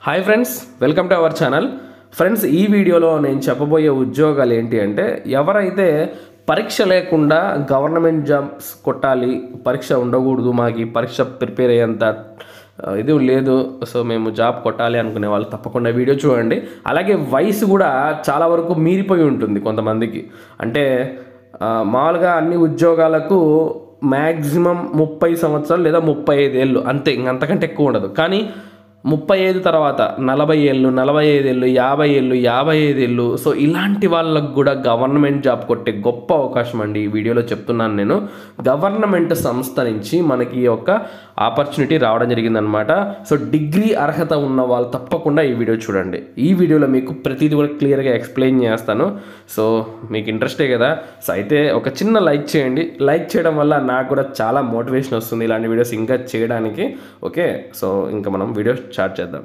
Hi friends, welcome to our channel. Friends, ఈ వీడియోలో నేను చెప్పబోయే ఉద్యోగాలు ఏంటి అంటే, ఎవరైతే పరీక్ష లేకుండా గవర్నమెంట్ జాబ్స్ కొట్టాలి, పరీక్ష ఉండకూడదు, మాకు ఈ పరీక్ష ప్రిపేర్ అయ్యేంత ఇది లేదు, సో మేము జాబ్ కొట్టాలి అనుకునే వాళ్ళు తప్పకుండా వీడియో చూడండి. అలాగే వయసు కూడా చాలా వరకు మీరిపోయి ఉంటుంది కొంతమందికి. అంటే మామూలుగా అన్ని ఉద్యోగాలకు మ్యాక్సిమం 30 సంవత్సరాలు లేదా 35 ఏళ్ళు అంతే, ఇంకంతకంటే ఎక్కువ ఉండదు. కానీ 35 తర్వాత 40 ఏళ్ళు, 45 ఏళ్ళు, 50 ఏళ్ళు, 55 ఏళ్ళు, సో ఇలాంటి వాళ్ళకు కూడా గవర్నమెంట్ జాబ్ కొట్టే గొప్ప అవకాశం అండి ఈ వీడియోలో చెప్తున్నాను నేను. గవర్నమెంట్ సంస్థ నుంచి మనకి ఒక ఆపర్చునిటీ రావడం జరిగిందనమాట. సో డిగ్రీ అర్హత ఉన్న వాళ్ళు తప్పకుండా ఈ వీడియో చూడండి. ఈ వీడియోలో మీకు ప్రతిదీ కూడా క్లియర్గా ఎక్స్ప్లెయిన్ చేస్తాను. సో మీకు ఇంట్రెస్టే కదా, సో అయితే ఒక చిన్న లైక్ చేయండి. లైక్ చేయడం వల్ల నాకు కూడా చాలా మోటివేషన్ వస్తుంది ఇలాంటి వీడియోస్ ఇంకా చేయడానికి. ఓకే, సో ఇంకా మనం వీడియో స్టార్ట్ చేద్దాం.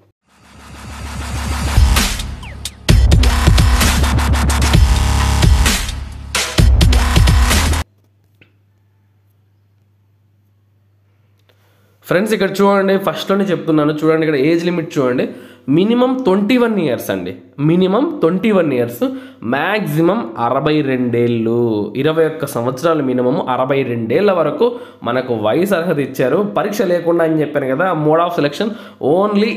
ఫ్రెండ్స్, ఇక్కడ చూడండి, ఫస్ట్లోనే చెప్తున్నాను చూడండి, ఇక్కడ ఏజ్ లిమిట్ చూడండి, మినిమం 21 ఇయర్స్ అండి. మినిమం 21 ఇయర్స్, మ్యాక్సిమం 62 ఏళ్ళు, 21 సంవత్సరాలు మినిమం, 62 ఏళ్ళ వరకు మనకు వయసు అర్హత ఇచ్చారు. పరీక్ష లేకుండా అని చెప్పాను కదా, mode of selection only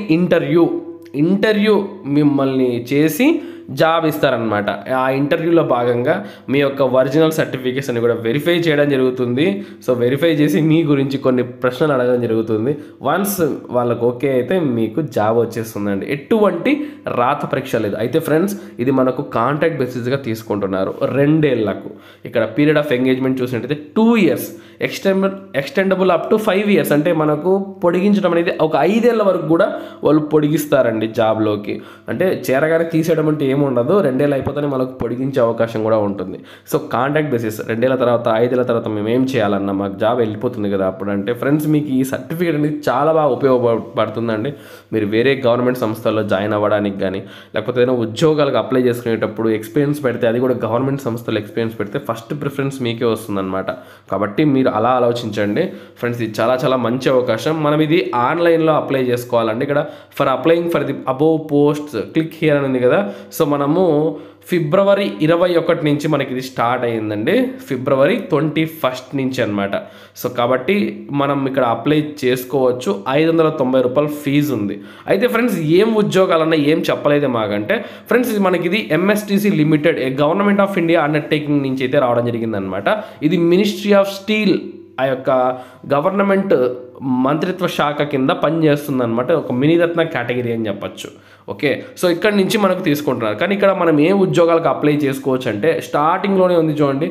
interview మిమ్మల్ని చేసి జాబ్ ఇస్తారనమాట. ఆ ఇంటర్వ్యూలో భాగంగా మీ యొక్క ఒరిజినల్ సర్టిఫికేట్స్ అని కూడా వెరిఫై చేయడం జరుగుతుంది. సో వెరిఫై చేసి మీ గురించి కొన్ని ప్రశ్నలు అడగడం జరుగుతుంది. వన్స్ వాళ్ళకు ఓకే అయితే మీకు జాబ్ వచ్చేస్తుందండి. ఎటువంటి రాత పరీక్ష లేదు. అయితే ఫ్రెండ్స్, ఇది మనకు కాంట్రాక్ట్ బేసిస్గా తీసుకుంటున్నారు 2 ఏళ్లకు. ఇక్కడ పీరియడ్ ఆఫ్ ఎంగేజ్మెంట్ చూసినట్టయితే 2 years, extendable up to 5 years, అంటే మనకు పొడిగించడం అనేది ఒక 5 ఏళ్ళ వరకు కూడా వాళ్ళు పొడిగిస్తారండి జాబ్లోకి. అంటే చేరగానే తీసేయడం అంటే ఏముండదు, 2 ఏళ్ళు అయిపోతేనే మనకు పొడిగించే అవకాశం కూడా ఉంటుంది. సో కాంట్రాక్ట్ బేసిస్, 2 ఏళ్ళ తర్వాత 5 ఏళ్ళ తర్వాత మేము ఏం చేయాలన్నా మాకు జాబ్ వెళ్ళిపోతుంది కదా అప్పుడు. అంటే ఫ్రెండ్స్, మీకు ఈ సర్టిఫికేట్ అనేది చాలా బాగా ఉపయోగపడుతుందండి. మీరు వేరే గవర్నమెంట్ సంస్థల్లో జాయిన్ అవ్వడానికి కానీ, లేకపోతే ఏదైనా ఉద్యోగాలకు అప్లై చేసుకునేటప్పుడు ఎక్స్పీరియన్స్ పెడితే, అది కూడా గవర్నమెంట్ సంస్థలో ఎక్స్పీరియన్స్ పెడితే ఫస్ట్ ప్రిఫరెన్స్ మీకే వస్తుందన్నమాట. కాబట్టి మీరు అలా ఆలోచించండి ఫ్రెండ్స్. ఇది చాలా చాలా మంచి అవకాశం. మనం ఇది ఆన్లైన్లో అప్లై చేసుకోవాలండి. ఇక్కడ for applying for the above posts click here అని ఉంది కదా. సో మనము ఫిబ్రవరి 21 నుంచి మనకి ఇది స్టార్ట్ అయ్యిందండి, ఫిబ్రవరి 21 నుంచి అనమాట. సో కాబట్టి మనం ఇక్కడ అప్లై చేసుకోవచ్చు. 590 రూపాయలు ఫీజు ఉంది. అయితే ఫ్రెండ్స్, ఏం ఉద్యోగాలన్నా ఏం చెప్పలేదు మాకంటే ఫ్రెండ్స్, ఇది మనకి ఇది MSTC limited, government of India undertaking నుంచి అయితే రావడం జరిగిందనమాట. ఇది మినిస్ట్రీ ఆఫ్ స్టీల్, ఆ యొక్క గవర్నమెంట్ మంత్రిత్వ శాఖ కింద పనిచేస్తుందన్నమాట. ఒక మినీరత్న కేటగిరీ అని చెప్పచ్చు. ఓకే, సో ఇక్కడ నుంచి మనకు తీసుకుంటున్నారు. కానీ ఇక్కడ మనం ఏ ఉద్యోగాలకు అప్లై చేసుకోవచ్చు అంటే, స్టార్టింగ్లోనే ఉంది చూడండి,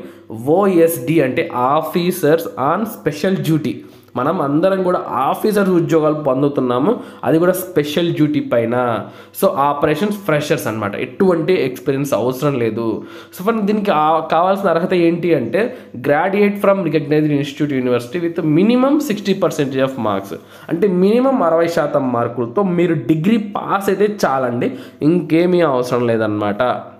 OSD అంటే ఆఫీసర్స్ ఆన్ స్పెషల్ డ్యూటీ. మనం అందరం కూడా ఆఫీసర్స్ ఉద్యోగాలు పొందుతున్నాము, అది కూడా స్పెషల్ డ్యూటీ పైన. సో ఆపరేషన్స్ ఫ్రెషర్స్ అనమాట, ఎటువంటి ఎక్స్పీరియన్స్ అవసరం లేదు. సో దీనికి కావాల్సిన అర్హత ఏంటి అంటే, graduate from recognised institute university with minimum 60% of marks, అంటే మినిమం 60% మార్కులతో మీరు డిగ్రీ పాస్ అయితే చాలండి, ఇంకేమీ అవసరం లేదన్నమాట.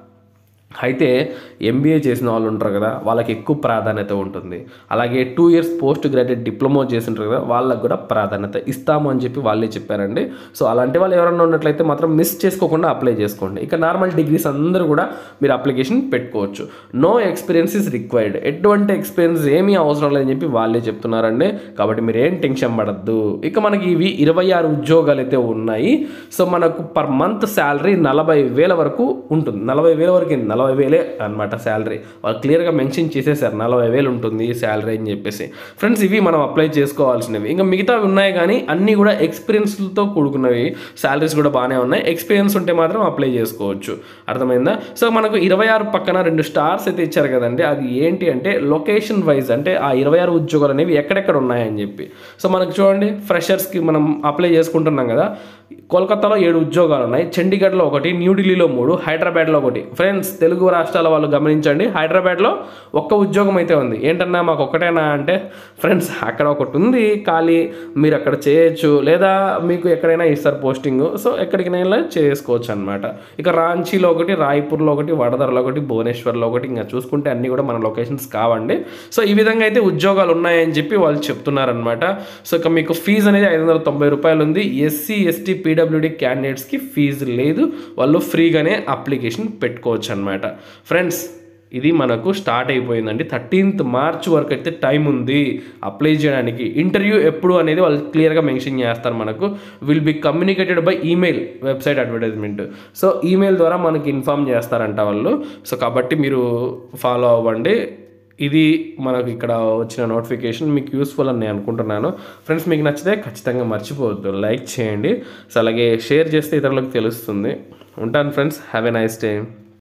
అయితే MBA చేసిన వాళ్ళు ఉంటారు కదా, వాళ్ళకి ఎక్కువ ప్రాధాన్యత ఉంటుంది. అలాగే 2 ఇయర్స్ పోస్ట్ గ్రాడ్యుయేట్ డిప్లొమా చేసి ఉంటారు కదా, వాళ్ళకు కూడా ప్రాధాన్యత ఇస్తాము అని చెప్పి వాళ్ళే చెప్పారండి. సో అలాంటి వాళ్ళు ఎవరైనా ఉన్నట్లయితే మాత్రం మిస్ చేసుకోకుండా అప్లై చేసుకోండి. ఇక నార్మల్ డిగ్రీస్ అందరూ కూడా మీరు అప్లికేషన్ పెట్టుకోవచ్చు. నో ఎక్స్పీరియన్స్ ఇస్ రిక్వైర్డ్, ఎటువంటి ఎక్స్పీరియన్స్ ఏమీ అవసరం లేదని చెప్పి వాళ్ళే చెప్తున్నారండి. కాబట్టి మీరు ఏం టెన్షన్ పడద్దు. ఇక మనకి ఇవి 26 ఉద్యోగాలు అయితే ఉన్నాయి. సో మనకు పర్ మంత్ శాలరీ 40,000 వరకు ఉంటుంది. 40,000 వరకు, 40,000 అనమాట శాలరీ. వాళ్ళు క్లియర్గా మెన్షన్ చేసేసారు 40,000 ఉంటుంది శాలరీ అని చెప్పేసి. ఫ్రెండ్స్, ఇవి మనం అప్లై చేసుకోవాల్సినవి. ఇంకా మిగతావి ఉన్నాయి కానీ అన్నీ కూడా ఎక్స్పీరియన్స్తో కూడుకున్నవి. శాలరీస్ కూడా బాగానే ఉన్నాయి. ఎక్స్పీరియన్స్ ఉంటే మాత్రం అప్లై చేసుకోవచ్చు. అర్థమైందా? సో మనకు 26 పక్కన 2 స్టార్స్ అయితే ఇచ్చారు కదండి, అది ఏంటి అంటే లొకేషన్ వైజ్, అంటే ఆ 26 ఉద్యోగాలు అనేవి ఎక్కడెక్కడ ఉన్నాయని చెప్పి. సో మనకు చూడండి, ఫ్రెషర్స్కి మనం అప్లై చేసుకుంటున్నాం కదా, కోల్కతాలో 7 ఉద్యోగాలు ఉన్నాయి, చండీగఢ్లో 1, న్యూఢిల్లీలో 3, హైదరాబాద్లో 1. ఫ్రెండ్స్, తెలుగు రాష్ట్రాల వాళ్ళు గమనించండి, హైదరాబాద్లో 1 ఉద్యోగం అయితే ఉంది. ఏంటన్నా మాకు ఒకటేనా అంటే, ఫ్రెండ్స్ అక్కడ ఒకటి ఉంది ఖాళీ, మీరు అక్కడ చేయొచ్చు, లేదా మీకు ఎక్కడైనా ఇస్తారు పోస్టింగ్, సో ఎక్కడికైనా చేసుకోవచ్చు అనమాట. ఇక రాంచీలో 1, రాయ్పూర్లో 1, వడోదరలో 1, భువనేశ్వర్లో 1, ఇంకా చూసుకుంటే అన్నీ కూడా మన లొకేషన్స్ కావండి. సో ఈ విధంగా అయితే ఉద్యోగాలు ఉన్నాయని చెప్పి వాళ్ళు చెప్తున్నారనమాట. సో ఇక మీకు ఫీజు అనేది 590 రూపాయలు ఉంది. SC, ST, PWD పీడబ్ల్యూడి క్యాండిడేట్స్కి ఫీజు లేదు, వాళ్ళు ఫ్రీగానే అప్లికేషన్ పెట్టుకోవచ్చు అనమాట. ఫ్రెండ్స్ ఇది మనకు స్టార్ట్ అయిపోయిందండి. 13th మార్చ్ వరకు అయితే టైం ఉంది అప్లై చేయడానికి. ఇంటర్వ్యూ ఎప్పుడు అనేది వాళ్ళు క్లియర్గా మెన్షన్ చేస్తారు. మనకు will be communicated by email, website advertisement. So email ద్వారా మనకి ఇన్ఫామ్ చేస్తారంట వాళ్ళు. సో కాబట్టి మీరు ఫాలో అవ్వండి. ఇది మనకు ఇక్కడ వచ్చిన నోటిఫికేషన్ మీకు యూస్ఫుల్ అని నేను అనుకుంటున్నాను. ఫ్రెండ్స్ మీకు నచ్చితే ఖచ్చితంగా మర్చిపోవద్దు, లైక్ చేయండి. సో అలాగే షేర్ చేస్తే ఇతరులకు తెలుస్తుంది. ఉంటాను friends, have a nice day.